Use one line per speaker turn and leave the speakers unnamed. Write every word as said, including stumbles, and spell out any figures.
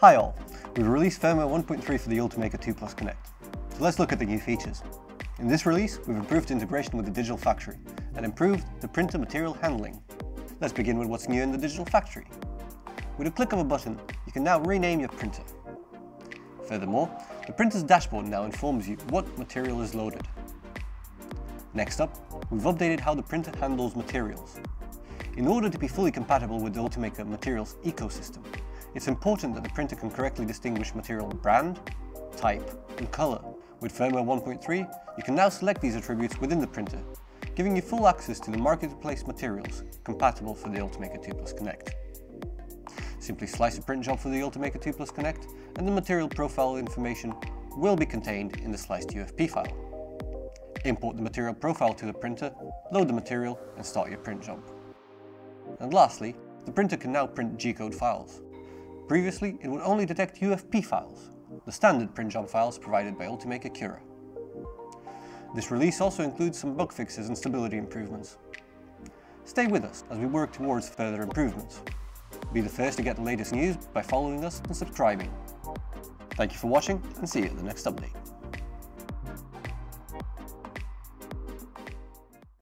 Hi all, we've released firmware one point three for the Ultimaker two Plus Connect. So let's look at the new features. In this release, we've improved integration with the Digital Factory and improved the printer material handling. Let's begin with what's new in the Digital Factory. With a click of a button, you can now rename your printer. Furthermore, the printer's dashboard now informs you what material is loaded. Next up, we've updated how the printer handles materials. In order to be fully compatible with the Ultimaker materials ecosystem, it's important that the printer can correctly distinguish material brand, type, and color. With firmware one point three, you can now select these attributes within the printer, giving you full access to the marketplace materials compatible for the Ultimaker two Plus Connect. Simply slice a print job for the Ultimaker two Plus Connect, and the material profile information will be contained in the sliced U F P file. Import the material profile to the printer, load the material, and start your print job. And lastly, the printer can now print G-code files. Previously, it would only detect U F P files, the standard print job files provided by Ultimaker Cura. This release also includes some bug fixes and stability improvements. Stay with us as we work towards further improvements. Be the first to get the latest news by following us and subscribing. Thank you for watching, and see you at the next update.